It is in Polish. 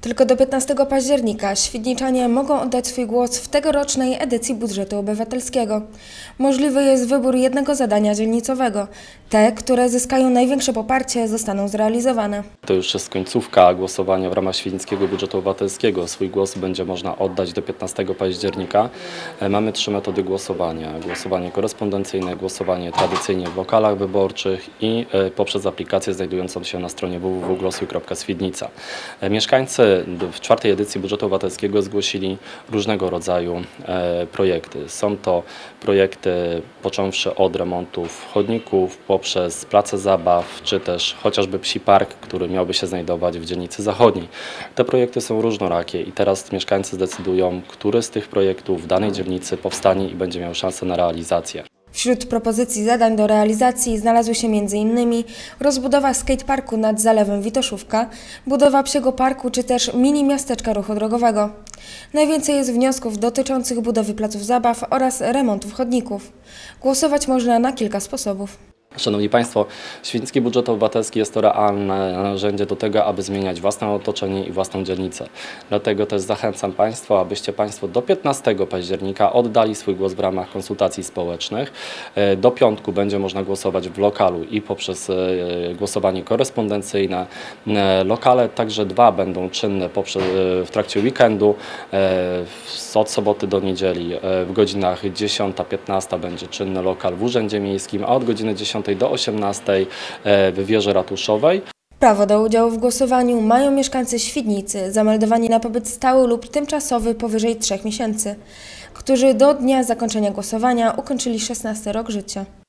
Tylko do 15 października świdniczanie mogą oddać swój głos w tegorocznej edycji budżetu obywatelskiego. Możliwy jest wybór jednego zadania dzielnicowego. Te, które zyskają największe poparcie, zostaną zrealizowane. To już jest końcówka głosowania w ramach Świdnickiego Budżetu Obywatelskiego. Swój głos będzie można oddać do 15 października. Mamy 3 metody głosowania. Głosowanie korespondencyjne, głosowanie tradycyjnie w lokalach wyborczych i poprzez aplikację znajdującą się na stronie www.głosuj.świdnica. Mieszkańcy w 4. edycji budżetu obywatelskiego zgłosili różnego rodzaju projekty. Są to projekty począwszy od remontów chodników, poprzez place zabaw, czy też chociażby psi park, który miałby się znajdować w dzielnicy zachodniej. Te projekty są różnorakie i teraz mieszkańcy zdecydują, który z tych projektów w danej dzielnicy powstanie i będzie miał szansę na realizację. Wśród propozycji zadań do realizacji znalazły się m.in. rozbudowa skateparku nad Zalewem Witoszówka, budowa psiego parku czy też mini miasteczka ruchu drogowego. Najwięcej jest wniosków dotyczących budowy placów zabaw oraz remontów chodników. Głosować można na kilka sposobów. Szanowni Państwo, Świdnicki Budżet Obywatelski jest to realne narzędzie do tego, aby zmieniać własne otoczenie i własną dzielnicę. Dlatego też zachęcam Państwa, abyście Państwo do 15 października oddali swój głos w ramach konsultacji społecznych. Do piątku będzie można głosować w lokalu i poprzez głosowanie korespondencyjne. Lokale także 2 będą czynne w trakcie weekendu, od soboty do niedzieli. W godzinach 10-15 będzie czynny lokal w Urzędzie Miejskim, a od godziny 10 do 18 w wieży ratuszowej. Prawo do udziału w głosowaniu mają mieszkańcy Świdnicy zameldowani na pobyt stały lub tymczasowy powyżej 3 miesięcy, którzy do dnia zakończenia głosowania ukończyli 16 rok życia.